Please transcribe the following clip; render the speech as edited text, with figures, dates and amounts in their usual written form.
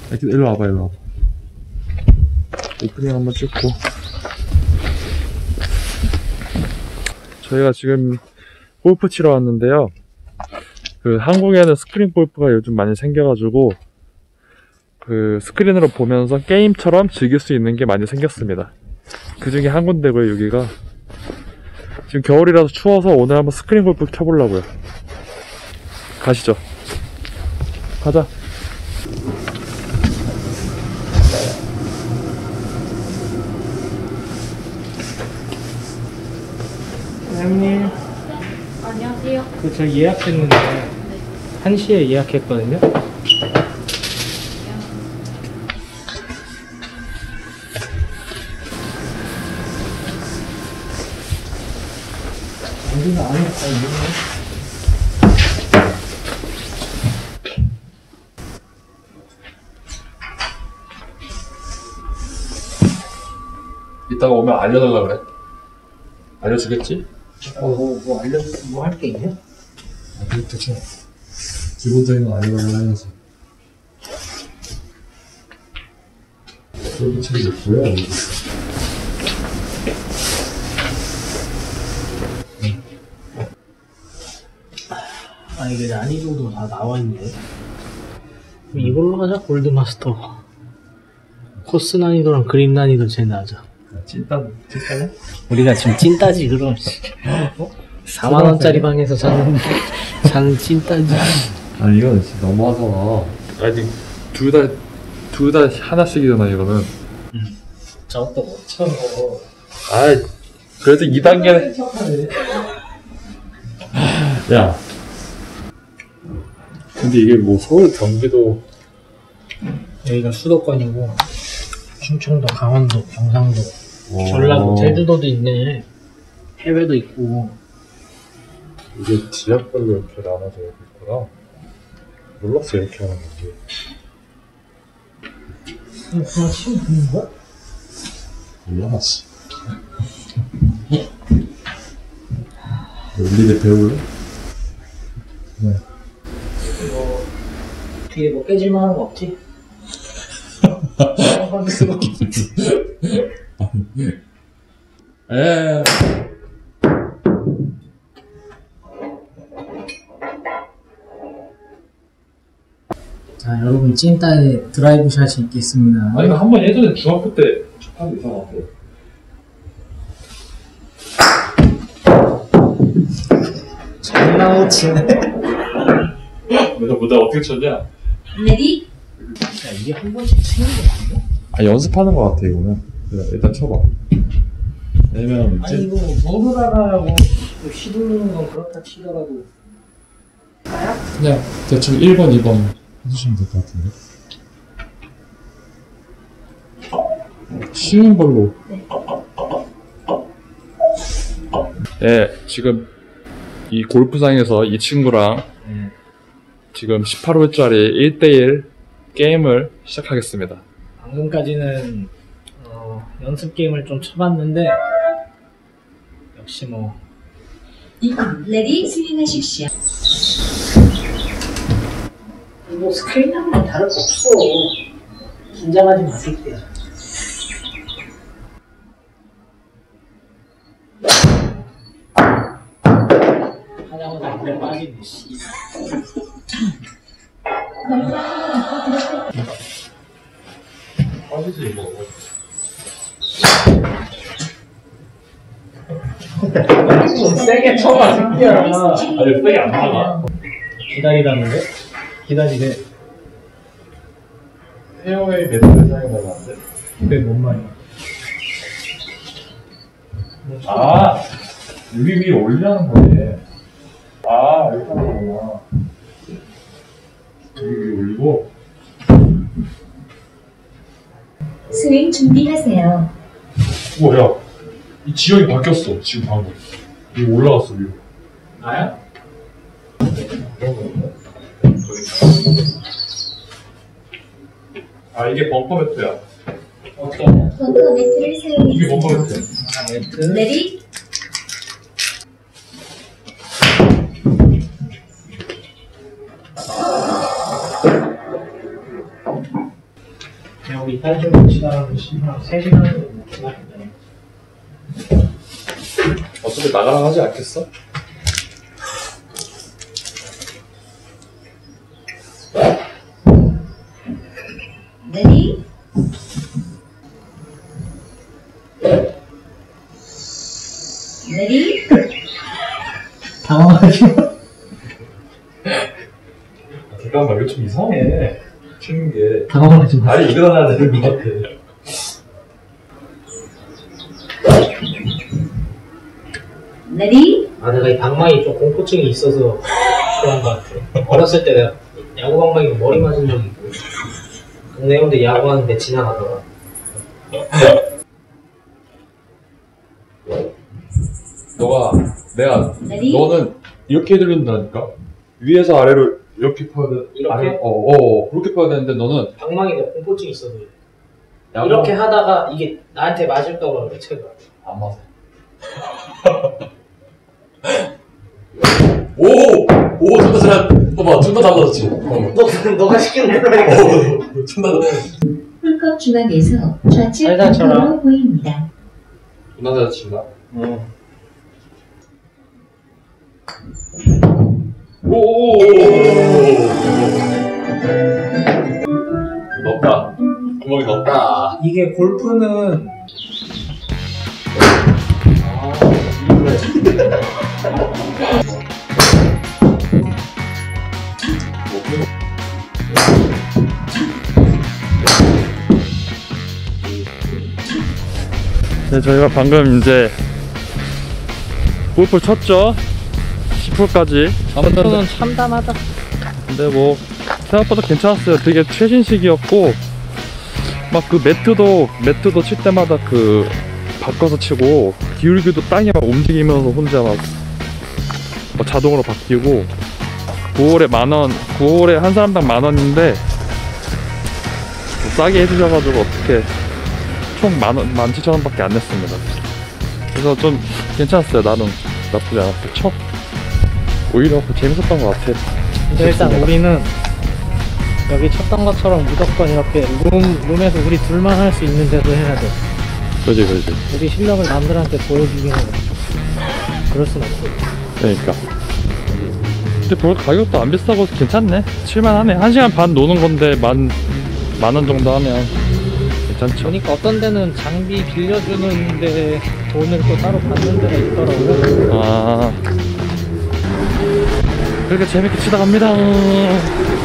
일로 와봐, 일로 와봐. 오프닝 한번 찍고. 저희가 지금 골프 치러 왔는데요. 그 한국에는 스크린 골프가 요즘 많이 생겨가지고 그 스크린으로 보면서 게임처럼 즐길 수 있는 게 많이 생겼습니다. 그 중에 한 군데고요, 여기가. 지금 겨울이라서 추워서 오늘 한번 스크린 골프 켜보려고요. 가시죠. 가자. 사장님. 안녕하세요. 저 예약했는데 1시에 예약했거든요. 여기는 안에 다 있네. 이따가 오면 알려달라 그래. 알려주겠지? 뭐 할 게 있냐? 대충 기본적인 건 알려달라 해야지. 그런 책이 뭐야? 아, 이게 난이도도 다 나와있네. 이걸로 하자, 골드마스터. 코스 난이도랑 그린 난이도 제일 낮아. 찐따네? 우리가 지금 찐따지, 그럼. 4만원짜리 방에서 자는 찐따지. 아니, 이거는 진짜 너무하잖아. 아니, 둘 다 하나씩이잖아, 이거는. 저것도 못 쳐. 아이, 그래도 2단계는. 야. 근데 이게 뭐 서울, 경기도. 여기가 수도권이고, 충청도, 강원도, 경상도, 전라도, 제주도도 있네. 해외도 있고. 이게 지역별로 이렇게 나눠져 있구나. 몰랐어, 이렇게 하는 건지. 그냥 치면 되는 거야? 몰랐지. 우리들 배울래? 네. 뒤에 뭐 깨질만한 거 없지? 에. 자, 여러분 찐따의 드라이브 샷이 있겠습니다. 아니, 이거 한번 예전에 중학교 때 접하기 이상한데. 장난을 치네. 내가 어떻게 쳤냐? 레디? 야, 이게 한 번씩 치는 게 맞나? 아, 연습하는 거 같아, 이거는. 일단 쳐봐. 왜냐면, 아니 이거 뭐를 알아라고 휘두르는 건 그렇다 치더라도. 그냥 대충 1번, 2번 해주시면 될 것 같은데. 쉬운 걸로. 네, 지금 이 골프장에서 이 친구랑 지금 18홀짜리 1대1 게임을 시작하겠습니다. 방금까지는 연습 게임을 좀 쳐봤는데 역시 뭐 레디 스윙하십시오. 뭐 스크린하고는 다를 거 없어. 긴장하지 마, 새끼야. 하자마자 그래 빠지네, 씨. 빠지지, 이거. 세게 쳐봐, 새끼야. 아니, 세게 안 나가. 기다리라는데? 기다리래. 페어웨이 매트를 사용하려는데? 그게 뭔 말이야? 아, 여기 위에 올리라는 거네. 아, 이렇게 하는 거구나. 여기 위에 올리고. 스윙 준비하세요. 우와, 야. 이 지형이 바뀌었어, 지금 방금. 이거 올라갔어, 위로. 나야? 아, 이게 벙커 매트야. 어떻게 하냐? 벙커 매트를 이게 사용해 벙커 매트야. 아, 매트. 레디? 이탈 좀 치다가 3시간 정도 기다렸다. 어차피 나가라 하지 않겠어? 레디 레디 당황하지마. 잠깐만 이거 좀 이상해 치는 게 당황하지 마. 아니 일어나야 되는 것 같아. 레디 아, 내가 이 방망이 좀 공포증이 있어서 그런 것 같아. 어렸을 때 내가 야구 방망이로 머리 맞은 적이 있고, 동네 형들 야구하는데 지나가다가. 내가 레디 너는 이렇게 들린다니까 위에서 아래로 이렇게 퍼야 돼. 이렇게? 그렇게 퍼야 되는데 너는 방망이가 공포증이 있어서 그래. 야구 이렇게 하다가 이게 나한테 맞을까봐 그래, 제가. 안 맞아. 오 존나 잘 봐봐 존나 달라졌지. 너가 시키는 거라니까. 존나 홀컵 중앙에서 좌측 살살처럼. 방향으로 보입니다. 존나 잘친다. 오 높다. 구멍이 높다. 이게 골프는 네, 저희가 방금 이제 골프를 쳤죠. 10홀까지. 저는 참담하다. 근데 뭐 생각보다 괜찮았어요. 되게 최신식이었고 막 그 매트도 칠 때마다 그 바꿔서 치고 기울기도 땅이 막 움직이면서 혼자 막 자동으로 바뀌고 9홀에 10,000원, 9홀에 한 사람당 10,000원인데 싸게 해주셔가지고 어떻게 총 17,000원밖에 안 냈습니다. 그래서 좀 괜찮았어요. 나름 나쁘지 않았어요. 오히려 재밌었던 것 같아요. 근데 일단 우리는 여기 쳤던 것처럼 무조건 이렇게 룸에서 우리 둘만 할 수 있는 데도 해야 돼. 그지. 우리 실력을 남들한테 보여주기는 그럴 순 없어. 그러니까. 근데 볼 가격도 안 비싸고 괜찮네. 칠만하네. 1시간 반 노는 건데 만 원 정도 하면 괜찮죠. 보니까 어떤 데는 장비 빌려주는데 돈을 또 따로 받는 데가 있더라고요. 아, 그렇게 재밌게 치다 갑니다.